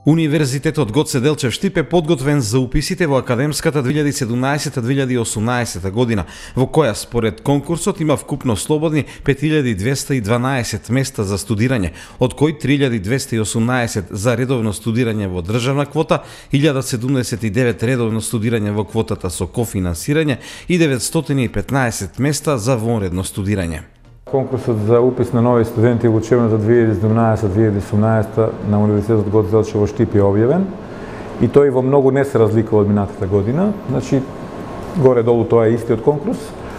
Универзитетот Гоце Делчев Штип е подготвен за уписите во академската 2017-2018 година, во која според конкурсот има вкупно слободни 5212 места за студирање, од кои 3218 за редовно студирање во државна квота, 1079 редовно студирање во квотата со кофинансирање и 915 места за вонредно студирање. Конкурсот за упис на нови студенти во учебната 2017-2018 на Универзитетот Гоце Делчев во Штип е објавен и тој во многу не се разликува од минатата година. Значи, горе-долу тоа е истиот конкурс,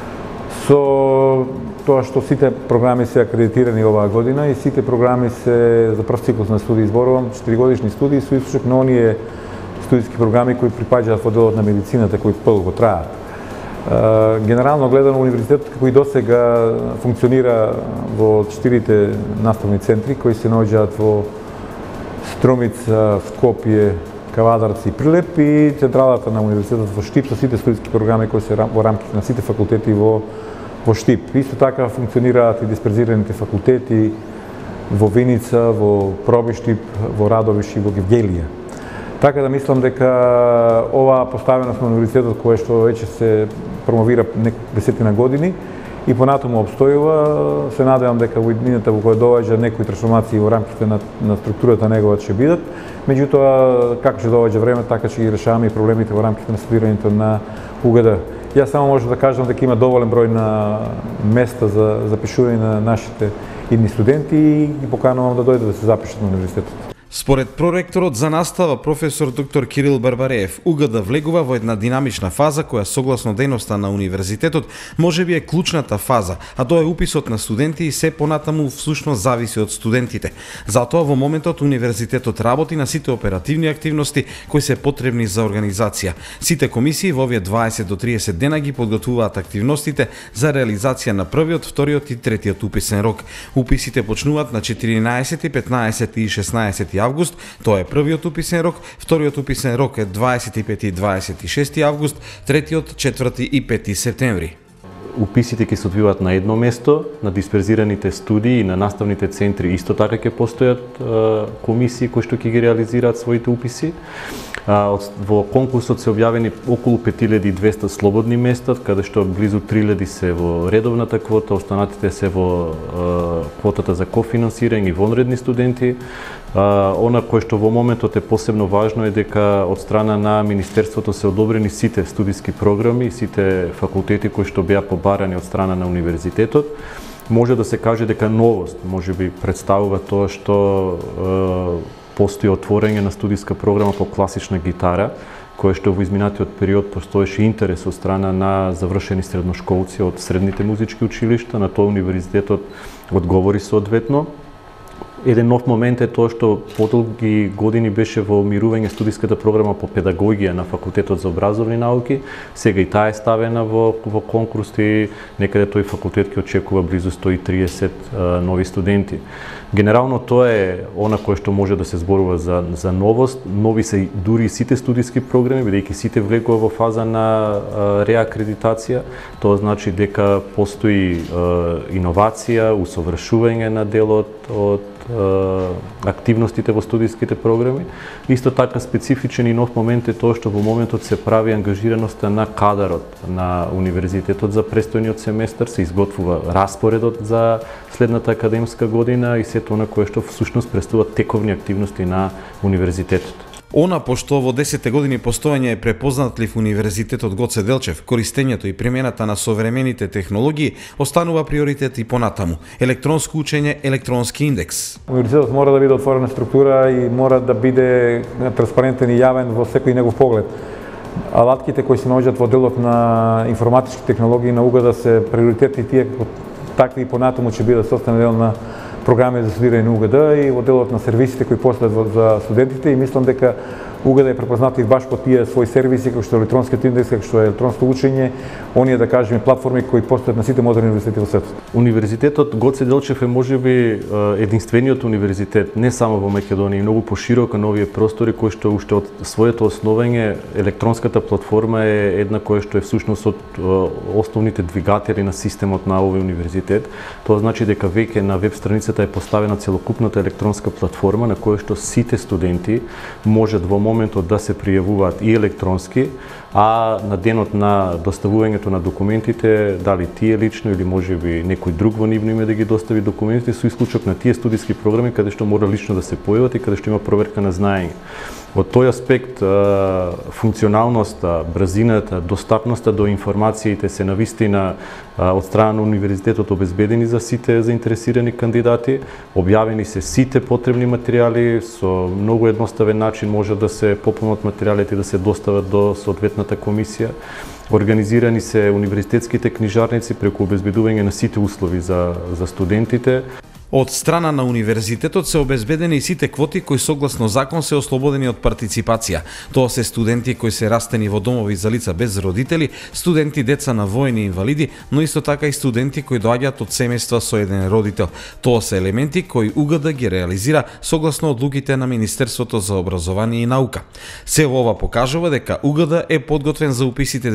со тоа што сите програми се акредитирани оваа година и сите програми се за прв циклус на студии, изборувам 4-годишни студии со исклучок на оние студиски програми кои припаѓаат во делот на медицината, кои подолго траат. Генерално гледано, универзитетот како и досега функционира во 4 наставни центри кои се наоѓаат во Струмица, Скопје, Кавадарци и Прилеп и централата на универзитетот во Штип со сите студиски програми кои се во рамките на сите факултети во Штип. Исто така функционираат и дисперзираните факултети во Виница, во Пробиштип, во Радовиш и во Гевгелија. Така да мислам дека оваа поставеност на универзитетот која што веќе се промовира десетина години и понатаму обстојува, се надевам дека во иднината во која доаѓа некои трансформации во рамките на структурата негова ќе бидат. Меѓутоа, како ќе доаѓа време, така ќе ги решаваме и проблемите во рамките на студирањето на УГД. Јас само можам да кажам дека има доволен број на места за запишување на нашите идни студенти и ги поканувам да дојдат да се запишат на универзитетот. Според проректорот за настава професор доктор Кирил Барбареев, УГД влегува во една динамична фаза која согласно дејноста на универзитетот можеби е клучната фаза, а тоа е уписот на студенти и се понатаму всушност зависи од студентите. Затоа во моментот универзитетот работи на сите оперативни активности кои се потребни за организација. Сите комисии во овие 20 до 30 дена ги подготвуваат активностите за реализација на првиот, вториот и третиот уписен рок. Уписите почнуваат на 14, 15 и 16 август, тоа е првиот уписен рок, вториот уписен рок е 25 и 26 август, третиот, 4 и 5 септември. Уписите ќе се одвиваат на едно место, на дисперзираните студии и на наставните центри исто така ќе постојат комисии кои што ќе ги реализираат своите уписи. Во конкурсот се објавени околу 5200 слободни места, каде што близу 3000 се во редовната квота, останатите се во квотата за кофинансирање и вонредни студенти. Она кое што во моментот е посебно важно е дека од страна на Министерството се одобрени сите студиски програми, сите факултети кои што беа побарани од страна на универзитетот. Може да се каже дека новост можеби представува тоа што постои отворање на студиска програма по класична гитара, која што во изминатиот период постоеше интерес од страна на завршени средношколци од средните музички училишта, на тоа универзитетот одговори соодветно. Еден нов момент е тоа што подолги години беше во умирување студиската програма по педагогија на Факултетот за образовни науки. Сега и таа е ставена во конкурс и некаде тој факултет ќе очекува близу 130 нови студенти. Генерално тоа е она кое што може да се зборува за новост. Нови се дури и сите студиски програми, бидејќи сите влегува во фаза на реакредитација. Тоа значи дека постои иновација, усовршување на делот од активностите во студиските програми. Исто така специфичен и нов момент е тоа што во моментот се прави ангажираноста на кадарот на универзитетот за престојниот семестар, се изготвува распоредот за следната академска година и сето она кое што всушност представува тековни активности на универзитетот. Она, пошто во 10 години постојање е препознатлив Универзитетот Гоце Делчев, користењето и примената на современите технологии останува приоритет и понатаму. Електронско учење, електронски индекс. Универзитетот мора да биде отворена структура и мора да биде транспарентен и јавен во секој негов поглед. Алатките кои се наоѓаат во делот на информатички технологии на УГД се приоритетни, тие такви и понатаму ќе бидат составен дел на програми за студирање на УГД и во делот на сервисите кои постојат за студентите и мислам дека УГД е препознатлив баш по тие своји сервиси, како што е електронскиот индекс, како што е електронско учење, оние да кажеме платформи кои постојат на сите модерни универзитети во светот. Универзитетот Гоце Делчев е можеби единствениот универзитет не само во Македонија, и многу пошироко на овие простори кои што уште од своето основање електронската платформа е една која што е всушност од основните двигатели на системот на овој универзитет. Тоа значи дека веќе на веб страницата универзитетот е поставена целокупната електронска платформа на која што сите студенти можат во моментот да се пријавуваат и електронски, а на денот на доставувањето на документите, дали тие лично или можеби некој друг во нивно име да ги достави документите, со исклучок на тие студиски програми каде што мора лично да се појават и каде што има проверка на знаење. Од тој аспект, функционалноста, брзината, достапноста до информациите се навистина од страна на универзитетот обезбедени за сите заинтересирани кандидати. Објавени се сите потребни материјали, со многу едноставен начин може да се пополнат материјалите и да се достават до соодветната комисија. Организирани се универзитетските книжарници преку обезбедување на сите услови за студентите. Од страна на универзитетот се обезбедени и сите квоти кои согласно закон се ослободени од партиципација. Тоа се студенти кои се растени во домови за лица без родители, студенти деца на воени инвалиди, но исто така и студенти кои доаѓаат од семејства со еден родител. Тоа се елементи кои УГД ги реализира согласно одлуките на Министерството за образование и наука. Сево ова покажува дека УГД е подготвен за уписите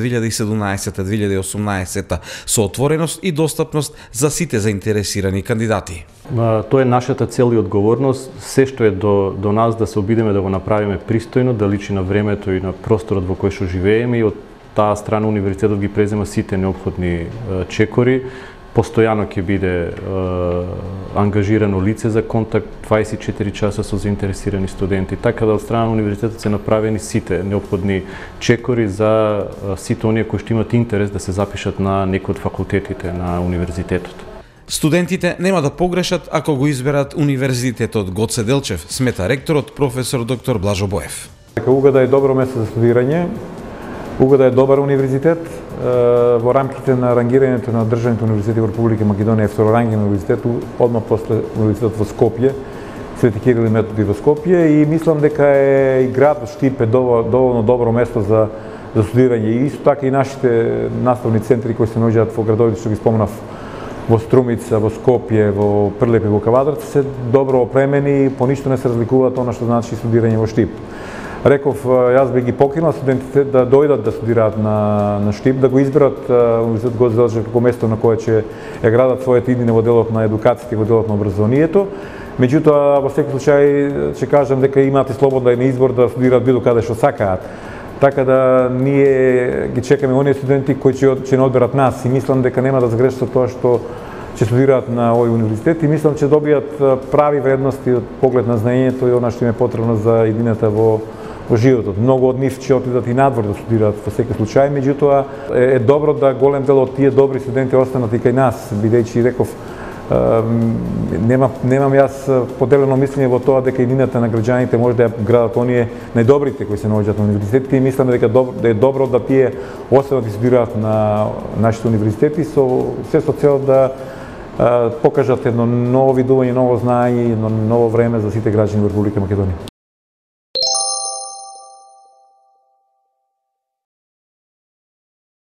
2017-2018 со отвореност и достапност за сите заинтересирани кандидати. Тоа е нашата цел и одговорност, се што е до нас да се обидеме да го направиме пристојно, да личи на времето и на просторот во кој што живееме, и од таа страна универзитетот ги презема сите неопходни чекори. Постојано ќе биде ангажирано лице за контакт 24 часа со заинтересирани студенти, така да од страна на универзитетот се направени сите неопходни чекори за сите оние кои што имаат интерес да се запишат на некој од факултетите на универзитетот. Студентите нема да погрешат ако го изберат универзитетот Гоце Делчев, смета ректорот професор доктор Блажо Боев. УГД е добро место за студирање. УГД е добар универзитет. Во рамките на рангирањето на државните универзитети во Република Македонија е второранген универзитет, одма после универзитетот во Скопје, Свети Кирил и Методи во Скопје, и мислам дека е и градот Штип е доволно добро место за студирање. И исто така и нашите наставни центри кои се наоѓаат во градовите што ги спомнав, во Струмица, во Скопје, во Прилеп и во Кавадарци, се добро опремени и по ништо не се разликуваат она што значи студирање во Штип. Реков, јас би ги покинал студентите да дојдат да студираат на Штип, да го изберат универзитет Гоце Делчев како место на кое ќе ја градат своите иднини во делот на едукацијата и во делот на образованието. Меѓутоа, во секој случај, ќе кажам дека имаат и слободен избор да студираат било каде што сакаат. Така да ние ги чекаме оние студенти кои ќе не одберат нас, и мислам дека нема да сгрешат со тоа што ќе студираат на овој универзитет, и мислам ќе добијат прави вредности од поглед на знаењето и она што им е потребно за иднината во животот. Многу од нив ќе отидат и надвор да студираат во секој случај, меѓутоа е добро да голем дел од тие добри студенти останат и кај нас, бидејќи реков немам јас поделено мислење во тоа дека иднината на граѓаните може да ја градат оние најдобрите кои се наоѓаат на универзитетите, и мислам дека е добро да тие останат и студираат на нашите универзитети со цел да покажат едно ново видување, ново знаење и едно ново време за сите граѓани во Република Македонија.